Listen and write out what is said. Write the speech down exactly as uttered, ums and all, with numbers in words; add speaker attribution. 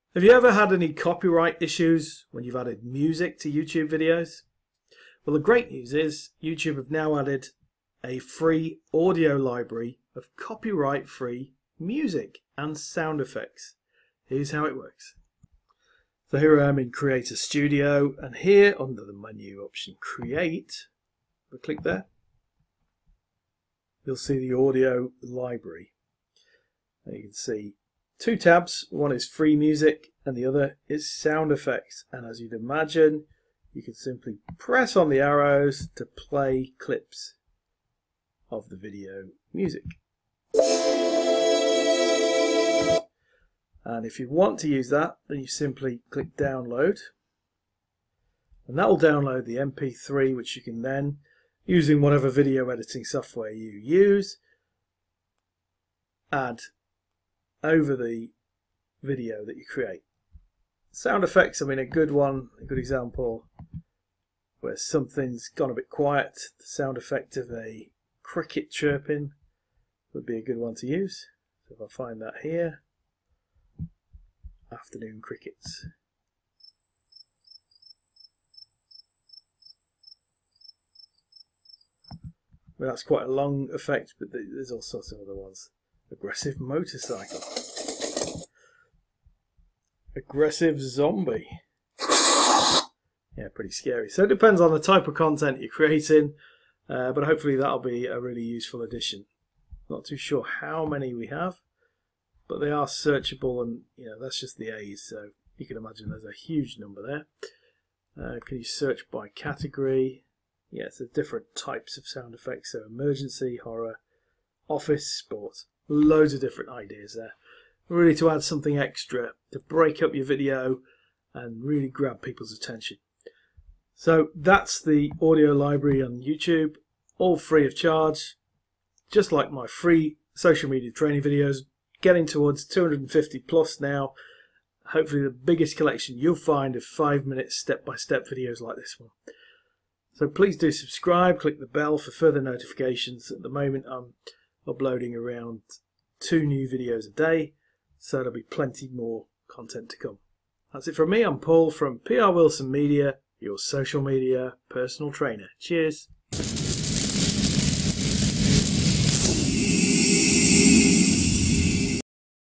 Speaker 1: Have you ever had any copyright issues when you've added music to YouTube videos? Well, the great news is YouTube have now added a free audio library of copyright-free music and sound effects. Here's how it works. So here I am in Creator Studio, and here under the menu option Create, if I click there, you'll see the audio library. And you can see two tabs. One is free music and the other is sound effects. And as you'd imagine, you can simply press on the arrows to play clips of the video music. And if you want to use that, then you simply click download. And that will download the M P three, which you can then, using whatever video editing software you use, add over the video that you create. Sound effects, I mean, a good one, a good example where something's gone a bit quiet, the sound effect of a cricket chirping would be a good one to use. So if I find that here, afternoon crickets. Well, that's quite a long effect, but there's all sorts of other ones. Aggressive motorcycle. Aggressive zombie. Yeah, pretty scary. So it depends on the type of content you're creating, uh, but hopefully that'll be a really useful addition. Not too sure how many we have, but they are searchable, and you know that's just the A's, so you can imagine there's a huge number there. Uh, can you search by category? Yes, there's different types of sound effects, so emergency, horror, office, sports. Loads of different ideas there. Really to add something extra to break up your video and really grab people's attention. So that's the audio library on YouTube, all free of charge, just like my free social media training videos, getting towards two hundred fifty plus now. Hopefully the biggest collection you'll find of five minute step-by-step videos like this one. So please do subscribe, click the bell for further notifications. At the moment I'm uploading around two new videos a day, so there'll be plenty more content to come. That's it from me. I'm Paul from P R Wilson Media, your social media personal trainer. Cheers.